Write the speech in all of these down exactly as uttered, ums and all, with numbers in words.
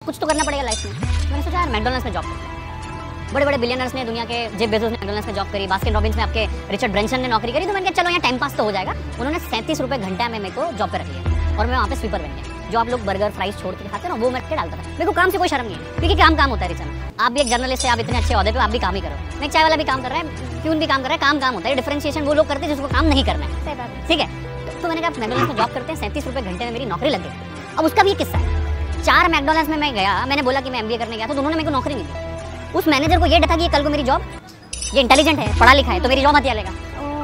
कुछ तो करना पड़ेगा लाइफ में। मैंने सोचा यार मैकडॉनल्ड्स में जॉब करते हैं। बड़े बड़े बिलियनर्स ने दुनिया के जेफ बेजोस ने मैकडॉनल्ड्स में जॉब करी, बास्किन रॉबिन्स में आपके रिचर्ड ब्रेंसन ने नौकरी करी। तो मैंने कहा चलो यहाँ टाइम पास तो हो जाएगा। उन्होंने सैंतीस रुपये घंटा में मेरे को जॉब पे रख लिया और मैं वहाँ पे स्वीपर बन गया। जो आप लोग बर्गर फ्राइज छोड़ के खाते हो ना, वो मैं के डालता था। मेरे को काम से कोई शर्म नहीं है, क्योंकि काम काम होता है। रिचा में आप भी एक जर्नलिस्ट है, आप इतने अच्छे ओहदे पे आप भी काम ही करो। मैं चाय वाला भी काम कर रहा है, प्यून भी काम कर रहा है, काम काम होता है। डिफरेंशिएशन वो लोग करते हैं जिसको काम नहीं करना है, ठीक है। तो मैंने कहा मैकडॉनल्ड्स में जॉब करते हैं, सैंतीस रुपये घंटे में मेरी नौकरी लग गई। अब उसका भी किस्सा है। चार मैकडॉनल्ड्स में मैं गया, मैंने बोला कि मैं एमबीए करने गया, तो उन्होंने मेरे को नौकरी नहीं दी। उस मैनेजर को ये डर था कि कल को मेरी जॉब, ये इंटेलिजेंट है, पढ़ा लिखा है, तो मेरी जॉब हथिया लेगा।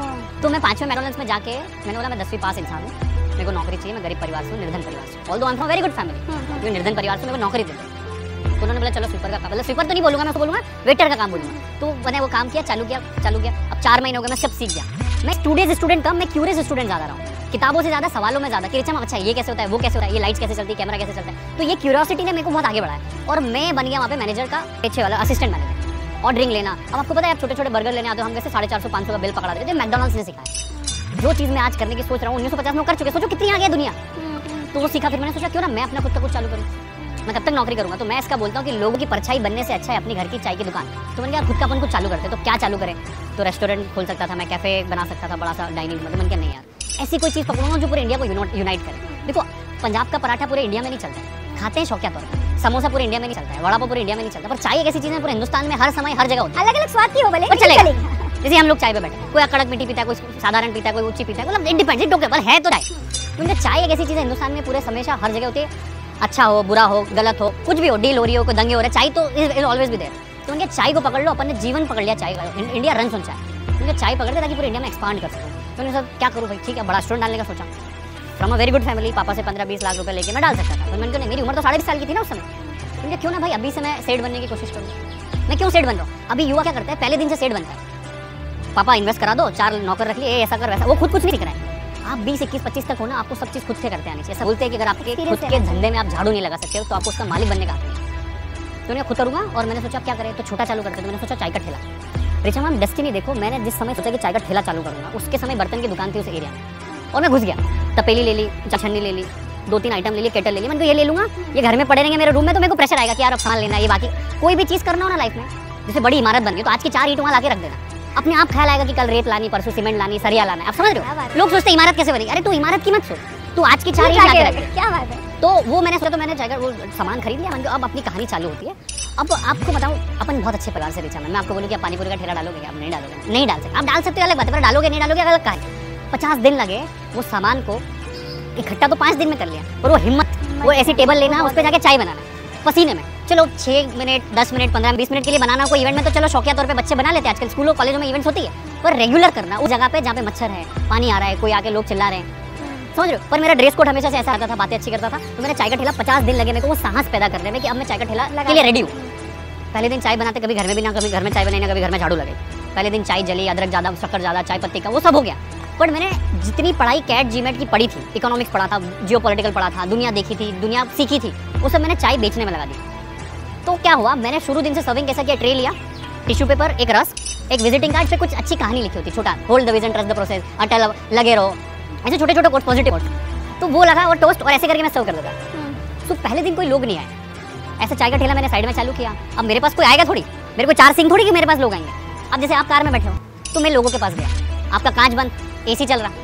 तो मैं पांचवें मैकडॉनल्ड्स में जाके मैंने बोला मैं दसवीं पास इंसान हूँ, मेरे को नौकरी चाहिए, मैं गरीब परिवार से हूँ, निर्धन परिवार से। Although I am from very good family, क्योंकि निर्धन परिवार से मेरे को नौकरी दे दो। तो उन्होंने बोला चलो स्वीपर का काम, मतलब स्वीपर तो नहीं बोलूँगा मैं, उसको बोलूँगा वेटर का काम बोलूँगा। तो मैंने वो काम किया, चालू किया चालू किया अब चार महीने हो गए, मैं सब सीख गया। मैं स्टूडेंट स्टूडेंट कम, मैं क्यूरियस स्टूडेंट ज़्यादा रहा हूँ। किताबों से ज़्यादा सवालों में ज़्यादा कि अच्छा अच्छा ये कैसे होता है, वो कैसे होता है, ये लाइट्स कैसे चलती है, कैमरा कैसे चलता है। तो ये क्यूरियोसिटी ने मेरे को बहुत आगे बढ़ाया और मैं बन गया वहाँ पे मैनेजर का पीछे वाला असिस्टेंट मैनेजर। ऑर्डरिंग लेना, अब आपको पता है आप छोटे छोटे बर्गर लेने आते हो, हम कैसे साढ़े चार सौ पाँच सौ का बिल पकड़ा देते हैं। मैकडॉनल्ड्स ने सिखाया जो चीज़ मैं आज करने की सोच रहा हूँ, उन्नीस सौ पचास में कर चुके, सोचो कितनी आगे दुनिया। तो वो सीखा, फिर मैंने सोचा क्यों ना मैं अपना खुद का कुछ चालू करूँ। मैं कब तक नौकरी करूँगा, तो मैं इसका बोलता हूँ कि लोगों की परछाई बनने से अच्छा है अपनी घर की चाय की दुकान। तो मैंने कहा खुद का अपन कुछ चालू करते, तो क्या चालू करें। तो रेस्टोरेंट खोल सकता था मैं, कैफे बना सकता था बड़ा सा डाइनिंग में। तो मैंने कहा नहीं यार, ऐसी कोई चीज़ पकड़ूंगा जो पूरे इंडिया को यूनाइट करे। देखो पंजाब का पराठा पूरे इंडिया में नहीं चलता है, खाते हैं शौकिया तौर पर। समोसा पूरे इंडिया में नहीं चलता है, वड़ा पाव पूरे इंडिया में नहीं चलता, पर चाय एक ऐसी चीज़ है पूरे हिंदुस्तान में हर समय हर जगह होती है। अलग अलग स्वाद की हो भले, पर चलेगा। जैसे हम लोग चाय पे बैठे, कोई कड़क मीठी पीता है, कोई साधारण पीता है, कोई ऊंची पीता है, मतलब इंडिपेंडेंट ओके बल है तो चाय। क्योंकि चाय एक ऐसी चीज़ है हिंदुस्तान में पूरे हमेशा हर जगह होती है। अच्छा हो, बुरा हो, गलत हो, कुछ भी हो, डील हो रही हो, कोई दंगे हो रहे, चाय तो इज ऑलवेज भी देयर। तो उनके चाय को पकड़ लो, अपन ने जीवन पकड़ लिया चाय का। इंडिया रन ऑन चाय। उनके चाय पकड़ लिया ताकि पूरे इंडिया में एक्सपांड कर सकूँ। तो उन्होंने सब क्या करूँ भाई, ठीक है बड़ा रेस्टोरेंट डालने का सोचा। From a very good family, पापा से पंद्रह बीस लाख रुपए लेके मैं डाल सकता था। तो मैंने कहा मेरी उम्र तो साढ़े बीस साल की थी ना उस समय। क्योंकि क्यों ना भाई अभी से मैं सेठ बनने की कोशिश करूँ। मैं क्यों सेठ बन रहा हूँ, अभी युवा क्या करता है, पहले दिन से सेठ बनता है। पापा इन्वेस्ट करा दो, चार नौकर रख लिए, ऐसा कर वैसा, वो खुद कुछ नहीं सीख रहा है। आप बीस इक्कीस पच्चीस तक हो ना, आपको सब चीज़ खुद से करते आनी चाहिए। ऐसा बोलते हैं कि अगर आपके खुद के धंधे में आप झाड़ू नहीं लगा सकते हो तो आपको उसका मालिक बनने का हक नहीं। तो मैं खुद करूँगा और मैंने सोचा क्या करें, तो छोटा चालू करते। तो मैंने सोचा चाय का ठेला। रिचा मैम डेस्टिनी देखो, मैंने जिस समय सोचा कि चाय का ठेला चालू करूँगा, उसके समय बर्तन की दुकान थी उस एरिया में और मैं घुस गया। तपेली ले ली, छन्नी ले ली, दो तीन आइटम ले ली, केटल ले ली। मैंने ये ले लूँगा, ये घर में पड़े रहेंगे मेरे रूम में, तो मेरे को प्रेशर आएगा कि यार अब सामान लेना है। ये बाकी कोई भी चीज़ करना हो ना लाइफ में, जैसे बड़ी इमारत बन गई तो आज की चार ईंट वहाँ लाके रख देना। अपने आप ख्याल आएगा कि कल रेत लानी, परसों सीमेंट लानी, सरिया लाना है। आप समझ रहे हो, लोग सोचते इमारत कैसे बनेगी। अरे तू इमारत की मत सोच, तू आज की चार ईंट लाके रख। क्या बात है। तो वो मैंने सोचा, तो मैंने चाहे वो सामान खरीद लिया। मैंने अब अपनी कहानी चालू होती है। अब आपको बताऊँ, अपन बहुत अच्छे परिवार से रिचा मैं मैं आपको बोलूँ कि आप पानीपुरी का ठेला डालोगे, आप नहीं डालोगे, नहीं डाल सकते। आप डाल सकते हो, अलग बात है, पर डालोगे नहीं डालोगे अलग कहानी। पचास दिन लगे वो सामान को इकट्ठा तो पाँच दिन में कर लिया, और वो हिम्मत, वो ऐसी टेबल लेना, उस पर जाके चाय बनाना पसीने में। चलो छः मिनट दस मिनट पंद्रह बीस मिनट के लिए बनाना कोई इवेंट में तो चलो शौकिया तौर पे बच्चे बना लेते हैं, आजकल स्कूलों कॉलेजों में इवेंट्स होती है। पर रेगुलर करना उस जगह पे जहाँ पे मच्छर है, पानी आ रहा है, कोई आके लोग चिल्ला रहे हैं, समझ रहे हो। पर मेरा ड्रेस कोड हमेशा से ऐसा आता था, बातें अच्छी करता था। तो मैंने चाय का ठेला पचास दिन लगे मेरे को वो साहस पैदा करने में कि अब मैं चाय का ठेला के लिए रेडी हूँ। पहले दिन चाय बनाते, कभी घर में भी ना, कभी घर में चाय बनाई ना, कभी घर में झाड़ू लगे। पहले दिन चाय जली, अदरक ज़्यादा, शक्कर ज़्यादा, चाय पत्ती का वो सब हो गया। बट मैंने जितनी पढ़ाई कैट जीमेट की पढ़ी थी, इकोनॉमिक्स पढ़ा था, जियो पॉलिटिकल पढ़ा था, दुनिया देखी थी, दुनिया सीखी थी, वो सब मैंने चाय बेचने में लगा दी। तो क्या हुआ, मैंने शुरू दिन से सर्विंग कैसा किया, ट्रे लिया, टिश्यू पेपर, एक रस, एक विजिटिंग कार्ड पे कुछ अच्छी कहानी लिखी होती, छोटा, hold the vision, trust the process, अटल लगे रहो, ऐसे छोटे छोटे कोट्स, पॉजिटिव कोट्स। तो वो लगा और टोस्ट और ऐसे करके मैं सर्व कर देता। तो पहले दिन कोई लोग नहीं आए, ऐसा चाय का ठेला मैंने साइड में चालू किया। अब मेरे पास कोई आएगा थोड़ी, मेरे को चार सिंह थोड़ी कि मेरे पास लोग आएंगे। अब जैसे आप कार में बैठे हो तो मैं लोगों के पास गया, आपका कांच बंद, एसी चल रहा,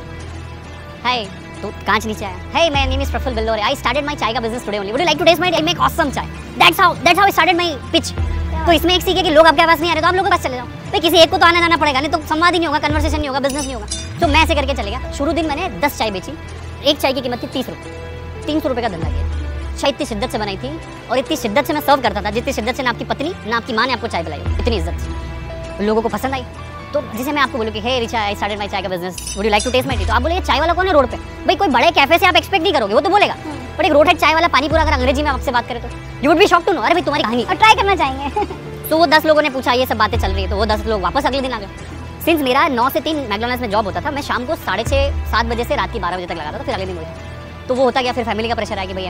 हाय, तो कांच नीचे आया, hey my name is Prafull Billore, I started my चाय का business today only, would you like to taste my, I make awesome chai, that's how that's how I started my pitch. तो इसमें एक सीखे कि लोग आपके पास नहीं आ रहे तो आप लोगों के पास चले जाओ भाई, किसी एक को तो आना जाना पड़ेगा, नहीं तो संवाद ही नहीं होगा, कन्वर्सेशन नहीं होगा, बिजनेस नहीं होगा। तो मैं ऐसे करके चले गया। शुरू दिन मैंने दस चाय बेची, एक चाय की कीमत थी तीस रुपये, तीन सौ रुपये का धंधा किया। चाय इतनी शिद्दत से बनाई थी और इतनी शिद्दत से मैं सर्व करता था जितनी शिद्दत से ना आपकी पत्नी ना आपकी माँ ने आपको चाय पिलाई, इतनी इज्जत से लोगों को पसंद आई। तो जिसे मैं आपको बोलूँ कि hey Richa, I started my चाय का business, would you like to taste my tea. तो आप बोले चाय वाला कौन है रोड पे, भाई कोई बड़े कैफे से आप एक्सपेक्ट नहीं करोगे, वो तो बोलेगा। बट एक रोड है चाय वाला पानी पूरा, अगर अंग्रेजी में आपसे बात करें तो you would be shocked to know, अरे भाई तुम्हारी कहानी और ट्राई करना चाहेंगे। तो वो दस लोगों ने पूछा ये सब बातें चल रही है, तो वो दस लोग वापस अगले दिन आ गए। सिंस मेरा नौ से तीन मैकडॉनल्ड्स में जॉब होता था, मैं शाम को साढ़े छः सात बजे से रात की बारह बजे तक लगाता था, फिर अगले दिन वही। तो वो होता गया, फिर फैमिली का प्रेशर आया कि भाई